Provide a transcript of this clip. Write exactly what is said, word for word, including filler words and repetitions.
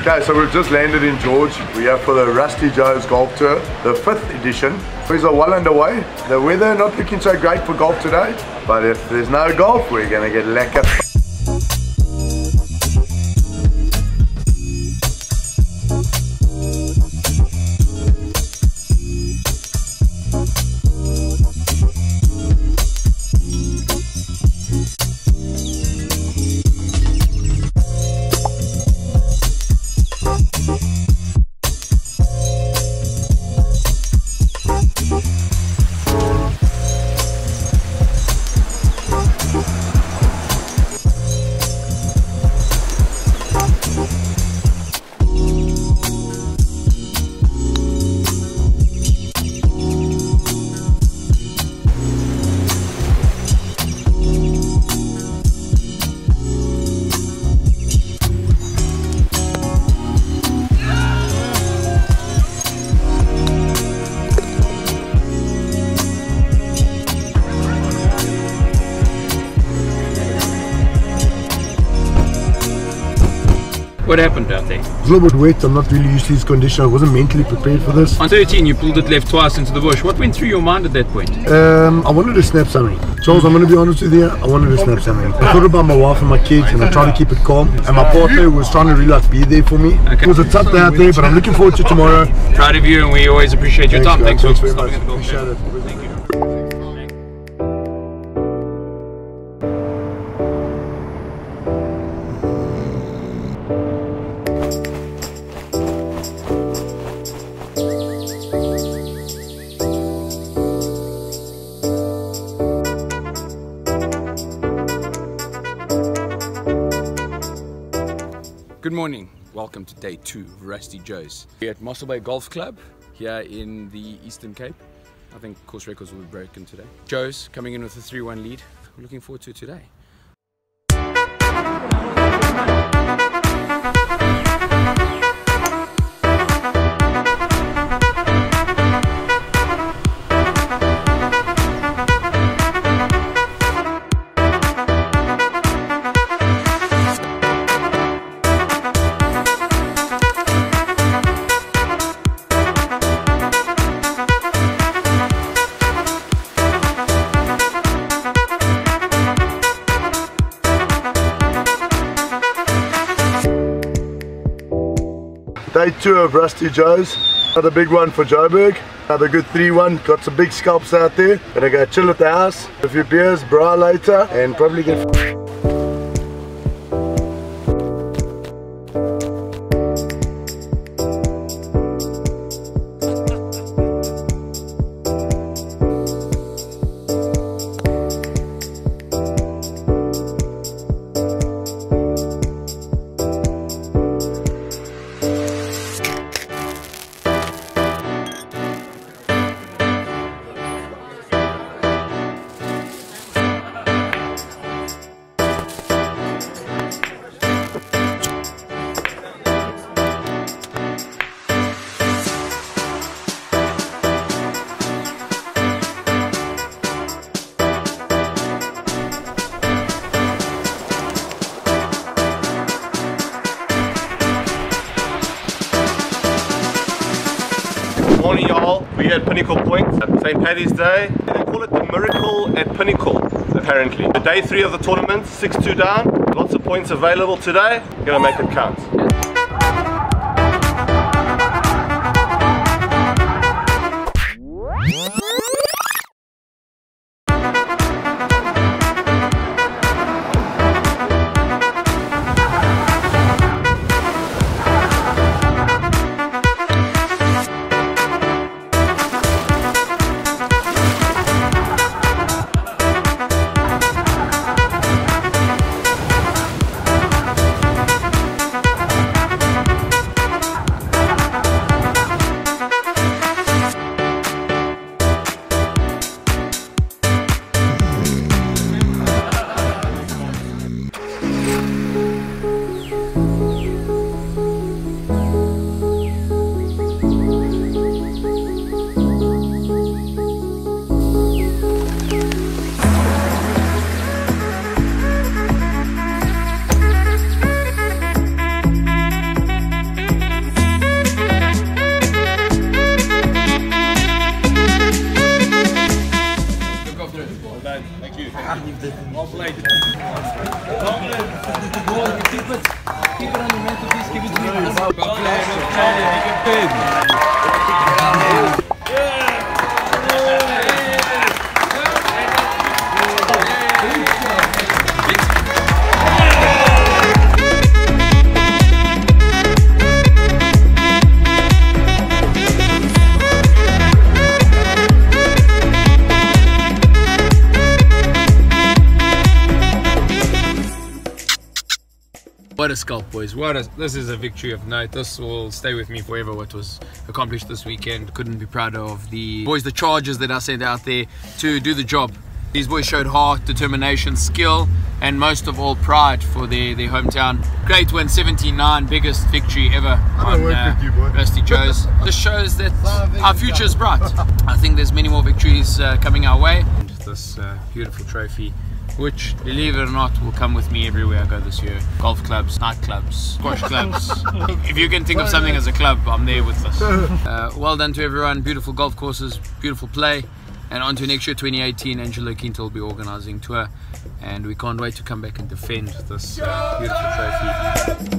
Okay, so we've just landed in George. We are for the RustyJoes Golf Tour, the fifth edition. We are well underway. The weather not looking so great for golf today, but if there's no golf, we're gonna get lekker. What happened out there? It's a little bit wet. I'm not really used to these conditions. I wasn't mentally prepared for this. On thirteen, you pulled it left twice into the bush. What went through your mind at that point? Um, I wanted to snap something. Charles, I'm going to be honest with you. I wanted to snap something. I thought about my wife and my kids, and I tried to keep it calm. And my partner was trying to really like be there for me. Okay. It was a tough day out there, but I'm looking forward to tomorrow. Proud of you, and we always appreciate your Thanks, time. guys. Thanks, Thanks for very stopping much. at the golf. Appreciate it. Thank you. Good morning, welcome to day two of RustyJoes. We're at Mossel Bay Golf Club here in the Eastern Cape. I think course records will be broken today. Joe's coming in with a three one lead. We're looking forward to it today. Day two of RustyJoes. Another big one for Joburg. Another good three one. Got some big scalps out there. Gonna go chill at the house. A few beers, bra later, and probably get. Morning y'all, we're here at Pinnacle Point, Saint Paddy's Day. They call it the Miracle at Pinnacle, apparently. The day three of the tournament, six two down, lots of points available today, we're gonna make it count. Well played. Keep it, keep it on the mantelpiece, keep it to me. Well played, well played. What a scalp, boys. What a, this is a victory of note. This will stay with me forever, what was accomplished this weekend. Couldn't be prouder of the boys, the charges that I sent out there to do the job. These boys showed heart, determination, skill, and most of all pride for their, their hometown. Great win, seventy-nine, biggest victory ever on uh, RustyJoes. This shows that our future is bright. I think there's many more victories uh, coming our way. And this uh, beautiful trophy, which, believe it or not, will come with me everywhere I go this year. Golf clubs, nightclubs, squash clubs. If you can think of something as a club, I'm there with this. Uh, well done to everyone. Beautiful golf courses, beautiful play. And on to next year, twenty eighteen, Angelo Quinto will be organising tour. And we can't wait to come back and defend this uh, beautiful trophy.